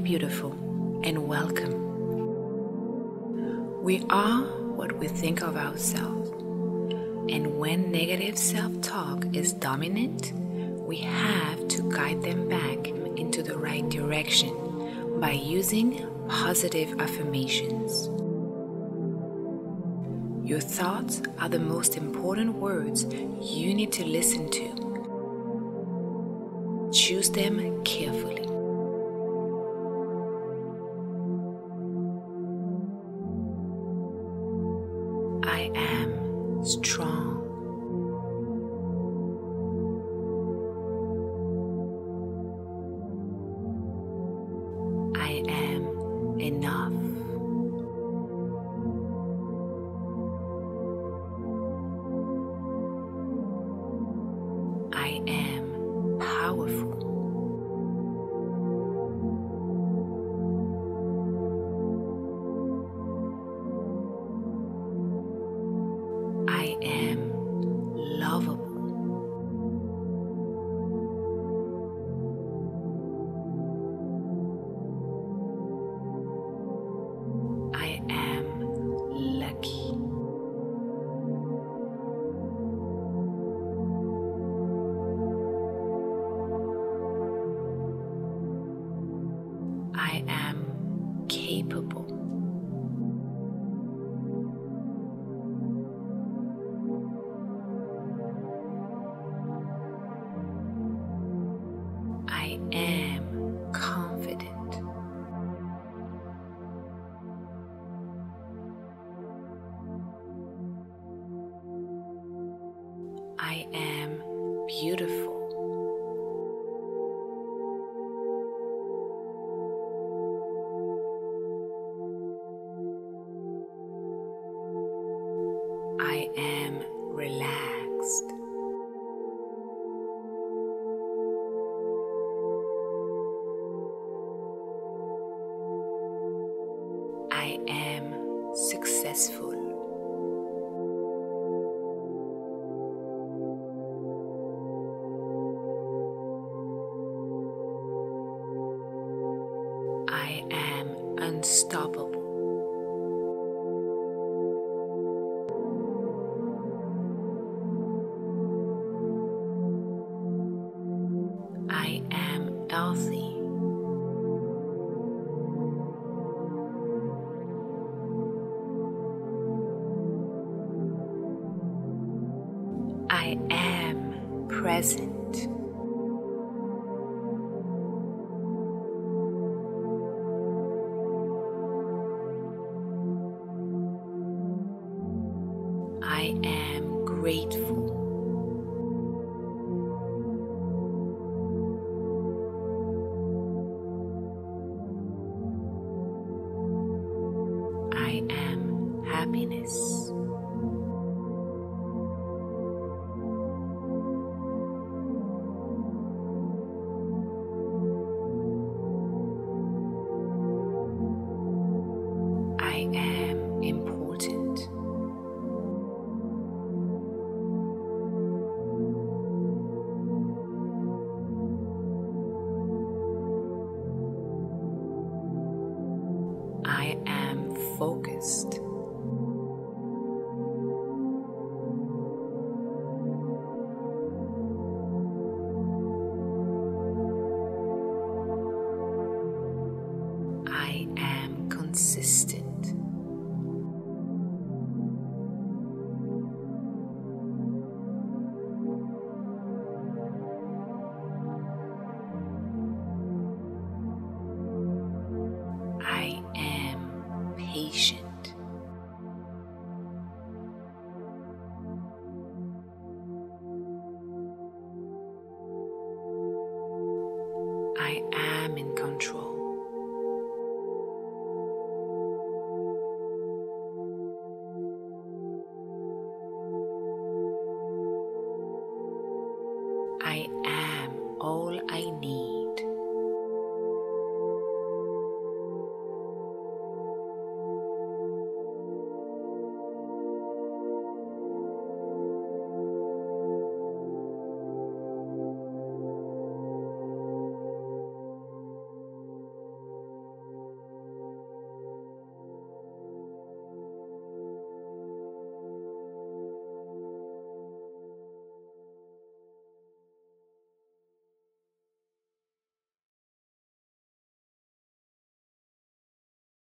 beautiful, and welcome. We are what we think of ourselves, and when negative self-talk is dominant, we have to guide them back into the right direction by using positive affirmations. Your thoughts are the most important words you need to listen to. Choose them carefully. I am strong. I am enough. I am powerful. I am lovable. I am lucky. I am capable. I am confident. I am beautiful. I am relaxed. I am successful. I am unstoppable. I am healthy. I am present. I am grateful. I am happiness. I am important. I am focused. I am consistent. I am patient.